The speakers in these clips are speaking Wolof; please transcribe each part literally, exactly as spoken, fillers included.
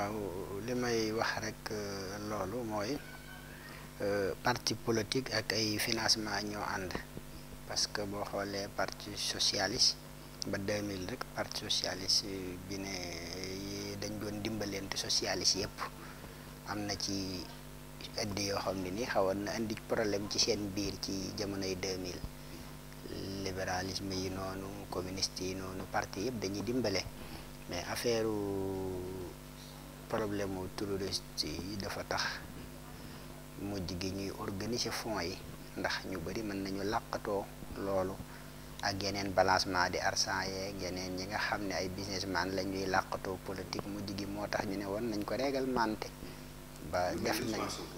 waaw li may wax rek loolu mooy parti politique ak ay financement ñoo ànd parce que boo xoolee parti socialiste ba deux mille rek parti socialiste bi ne dañ doon dimbalante socialiste yëpp am na ci indi yoo xam ne ni xawoon na indi problème ci seen biir ci jamonoy deux mille libéralisme yi noonu communiste yi noonu parti yëpp dañuy dimbale mais affaire problème mu terroriste yi dafa tax mujj gi ñuy organiser fonds yi ndax ñu bari mën nañu làqatoo loolu ak yeneen balancement di argent yeeg yeneen ñi nga xam ne ay businessman la ñuy làqatoo politique mujj gi moo tax ñu ne woon nañ ko réglementé ba def nañ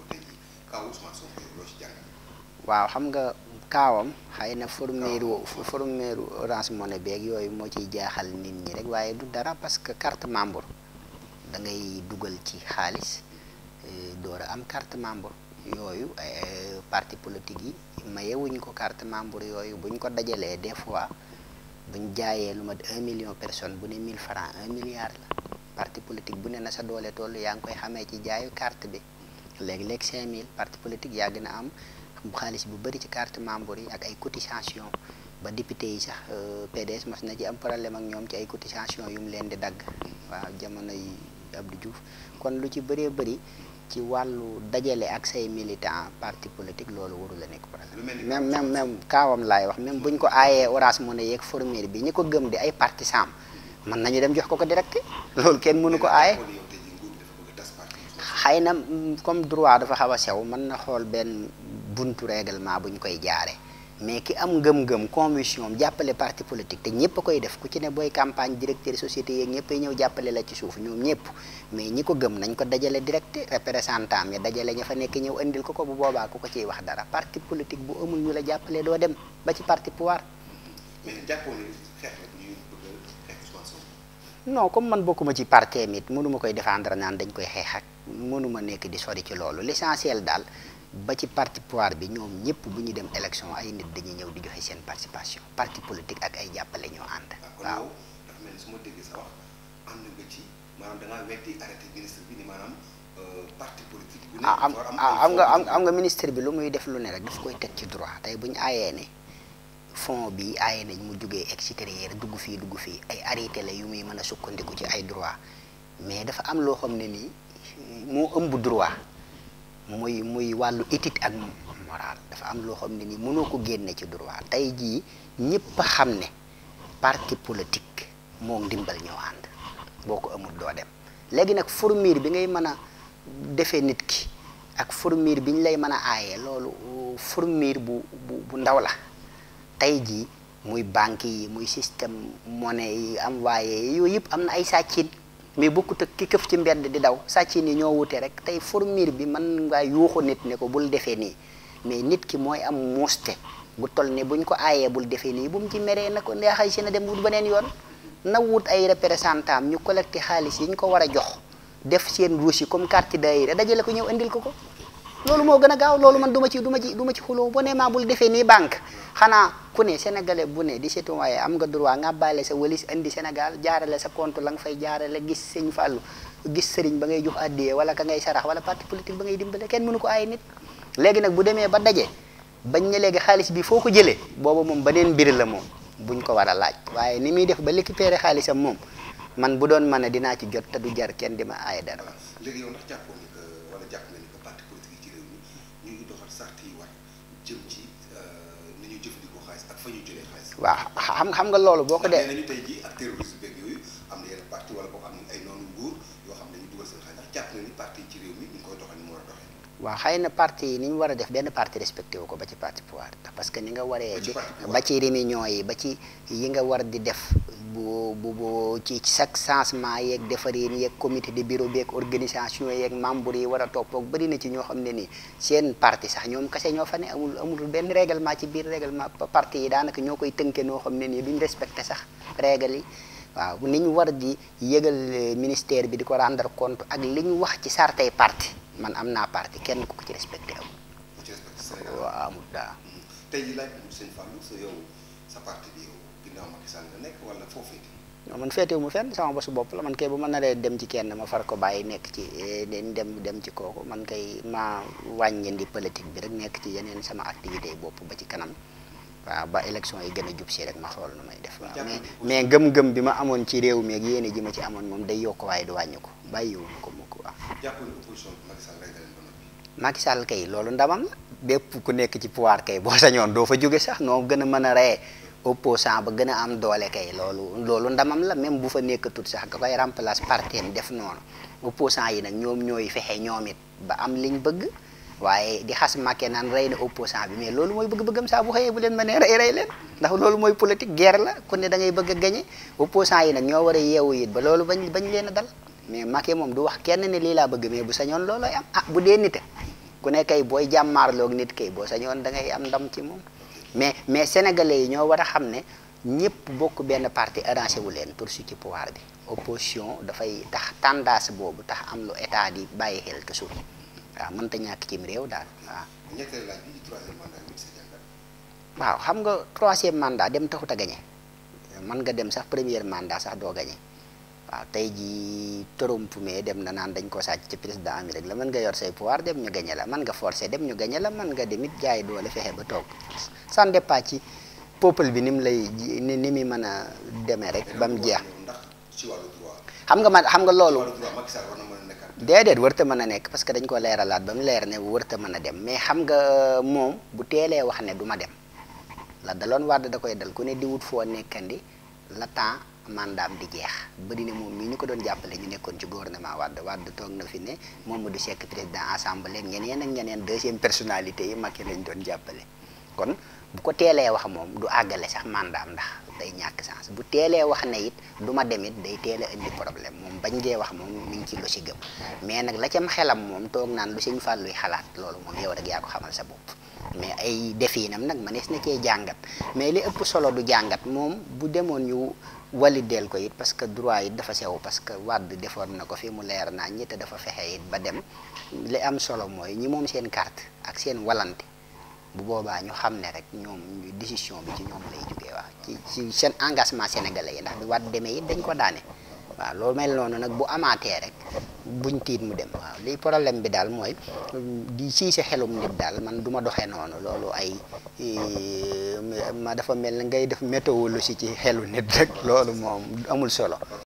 waaw xam nga kaawam xëy na fourniru fourniru Orange Money beeg yooyu moo ciy jaaxal nit ñi rek waaye du dara parce que carte membre da ngay dugal ci xaalis door a am carte membre yooyu parti politique yi mayewuñ ko carte membre yooyu buñ ko dajalee des fois buñ jaayee lu mat un million personnes bu ne mille francs un milliard la parti politique bu ne na sa doole toll yaa ngi koy xamee ci jaayu carte bi léegi-léeg cinq mille parti politique yàgg na am xaalis bu bëri ci carte membre yi ak ay cotisation ba député yi sax P D S mas na ci am problème ak ñoom ci ay cotisation yu mu leen di dagg waaw jamono yi Abdou Diouf kon lu ci bëree bëri ci wàllu dajale ak say militant parti politique loolu warul la nekk problème même même même kaawam laay wax même buñ ko aayee Orange Money yeeg Formule bi ñi ko gëm di ay partisan mën nañu dem jox ko ko direct loolu kenn mënu ko aaye xëy na comme droit dafa xaw a sew mën na xool benn buntu règlement bu ñu koy jaare mais ki am ngëm-ngëm conviction jàppale parti politique te ñëpp a koy def ku ci ne booy campagne directeur société yeeg ñëpp ay ñëw jàppale la ci suuf ñoom ñëpp mais ñi ko gëm nañ ko dajale direct représentant ya dajale ña fa nekk ñëw indil ko ko bu boobaa ku ko ciy wax dara parti politique bu amul ñu la jàppale doo dem ba ci parti pouvoir. mais jàppoo ne xeex la ñuy bëgg a xeex Ousmane Sonko. non comme man bokkuma ci parti mit mënuma koy défendre naan dañ koy xeex ak mënuma nekk di sori ci loolu l'essentiel daal. ba ci parti pouvoir bi ñoom ñëpp bu ñu dem élection ay nit dañuy ñëw di joxe seen participation parti politique ak ay jàppale ñoo ànd. waaw kon dafa mel ni su ma déggee sa wax ànd nga ci maanaam da ngaa weddi arrêté ministre bi ni maanaam parti politique. bu nekk am am nga am nga ministre bi lu muy def lu ne rek daf koy teg ci droit tey bu ñu aayee ne fond bi aayee nañ mu jugee extérieur dugg fii dugg fii ay arrêté la yu muy mën a sukkandiku ci ay droit mais dafa am loo xam ne nii moo ëmb droit. muy muy wàllu éthique ak moral dafa am loo xam ne ni mënoo ko génne ci droit tey jii ñëpp a xam ne parti politique moo ndimbal ñoo ànd boo ko amul doo dem léegi nag fourmure bi ngay mën a defee nit ki ak fourmure bi ñu lay mën a aayee loolu fourmure bu bu bu ndaw la tey jii muy banque yi muy système monnaie yi am waaye yooyu yëpp am na ay sàccin mais bokkut ak ki këf ci mbedd di daw sàcc ni ñoo wute rek tey fourmure bi mën ngaa yuuxu nit ne ko bul defee nii mais nit ki mooy am muuste bu toll ne buñ ko aayee bul defee nii bu mu ci meree na ko neexay si na dem wut beneen yoon na wut ay représentant ñu collecté xaalis yi ñu ko war a jox def seen ruus yi comme carte d'identité dajale ko ñëw indil ko ko loolu moo gën a gaaw loolu man du ma ci du ma ci du ma ci xuloo boo nee maa bul defee nii banque xanaa ku ne sénégalais bu ne di citoyen am nga droit nga bàyyi sa walis indi Sénégal jaarale sa compte la nga fay jaarale gis sëñ Fallou gis sëriñ ba ngay jox addiyee wala ka ngay sarax wala parti politique ba ngay dimbale kenn mënu ko ay nit léegi nag bu demee ba daje bañ ne léegi xaalis bi foo ko jëlee boobu moom beneen mbir la moom buñ ko war a laaj waaye ni muy def ba récupérer xaalisam moom man bu doon mën a dinaa ci jot te du jar kenn di ma aaye dara. léegi yow ndax jàppoon ni que wala jàpp nga ni que parti politique yi ci réew mi ñu ngi doxal sart yi war jëm ci ni ñuy jëfandikoo xaalis ak fa ñuy jëlee xaalis. waaw xam xam nga loolu boo ko dee. ndax nee nañu tey jii ak terrorisme beeg yooyu am na yenn parti wala boo xam ne ay noonu nguur yoo xam ne dañuy dugal seen xaalis ndax jàpp nga ni parti yi ci réew mi ñu ngi koy doxal ni mu war a doxee. waaw xëy na parti yi ni ñu war a def benn parti respecté wu ko ba ci parti pouvoir parce que ni nga waree di ba ci réunion yi ba ci yi nga war di def bu bu bu ci chaque changement yeeg defareen yeeg comité de bureau beeg organisation yeeg membre yi war a topp ak bëri na ci ñoo xam ne nii seen parti sax ñoom kese ñoo fa ne amul amul benn règlement ci biir règlement parti yi daanaka ñoo koy tënke noo xam ne nii duñ respecté sax règle yi waaw ni ñu war di yëgal ministère bi di ko rendre compte ak li ñu wax ci sartay parti man am naa parti kenn ku ko ci respecté amul. ku ci respecté Sénégal waaw amul daa. tey jii laaj sëñ Fallou sa yow sa parti bi yow ginnaaw Macky Sall nga nekk wala foo féete. non man féetewu mu fenn sama bosu bopp la man kay bu ma naree dem ci kenn ma far ko bàyyi nekk ci dem dem ci kooku man kay ma wàññendi politique bi rek nekk ci yeneen sama activité yi bopp ba ci kanam waaw ba élection yi gën a jub si rek ma xool nu may def waaw mais mais gëm-gëm bi ma amoon ci réew mi ak yéene ji ma ci amoon moom day yokk waaye du wàññi ko bàyyiwuma ko mu ko waaw. jàppale opposition bi Macky Sall rey na leen ba noppi. Macky Sall kay loolu ndamam la bépp ku nekk ci pouvoir kay boo sañoon doo fa jóge sax noo gën a mën a reye opposant ba gën a am doole kay loolu loolu ndamam la même bu fa nekkatut sax nga koy remplacer partem def noonu opposant yi nag ñoom ñooy fexe ñoom it ba am liñ bëgg waaye di xas Macky naan rey na opposant bi mais loolu mooy bëgg-bëggam saa bu xëyee bu leen mënee rey rey leen ndax loolu mooy politique guerre la ku ne da ngay bëgg a gagné opposant yi nag ñoo war a yeewu it ba loolu bañ bañ leen a dal mais Macky moom du wax kenn ne lii laa bëgg mais bu sañoon loolooy am ah bu dee nite ku ne kay booy jàmmaarloog nit kay boo sañoon da ngay am ndam ci moom mais mais sénégalais yi ñoo war a xam ne ñëpp bokk benn parti arrangé wu leen pour su ci pouvoir bi opposition dafay tax tendance boobu tax am lu état di bàyyi xel toujours waaw mënta ñàkk cim réew daal waaw. ñetteelu laaj bi troisième mandat bi sa jàngat. waaw xam nga troisième mandat dem taxut a gañe mën nga dem sax premier mandat sax doo gañe waaw tey jii Trump mais dem na naan dañ ko sàcc ci président Amérique la mën nga yor say pouvoir dem ñu gañe la mën nga forcer dem ñu gañe la mën nga demit jaay doole fexe ba toog ça dépend ci peuple bi ni mu lay ni ni muy mën a demee rek ba mu jeex. ndax ci wàllu droit. xam nga man xam nga loolu. ci wàllu droit Macky Sall war na mën a nekkaat. déedéet wërta mën a nekk parce que dañ ko leeralaat ba mu leer ne wërta mën a dem mais xam nga moom bu teelee wax ne du ma dem la daloon Wade da koy dal ku ne di wut foo nekkandi la temps mandaam di jeex bëri na moom mii ñu ko doon jàppale ñu nekkoon ci gouvernement Wade Wade toog na fi ne Mamadou Seck président assemblée ñeneen ak ñeneen deuxième personnalité yi Macky lañ doon jàppale kon bu ko teelee wax moom du àggale sax mandaam ndax day ñàkk sens bu teelee wax ne it du ma dem it day teel a indi problème moom bañ ngee wax moom mi ngi ci lu si gëm mais nag la cam xelam moom toog naan lu Sëñ Falluy xalaat loolu moom yow rek yaa ko xamal sa bopp mais ay defiinam nag mënees na cee jàngat mais li ëpp solo du jàngat moom bu demoon ñu walideel ko it parce que droit it dafa sew parce que Wade defoon na ko fi mu leer naa ñi te dafa fexe it ba dem li am solo mooy ñi moom seen carte ak seen walante bu boobaa ñu xam ne rek ñoom décision bi ci ñoom lay jógee waaw ci ci seen engagement sénégalais yi ndax bi Wade demee it dañ ko daane waaw loolu mel noonu nag bu amaatee rek buñ tiit mu dem waaw li problème bi daal mooy di siise xelum nit daal man du ma doxee noonu loolu ay ma dafa mel na ngay def météo lu si ci xelu nit rek loolu moom amul solo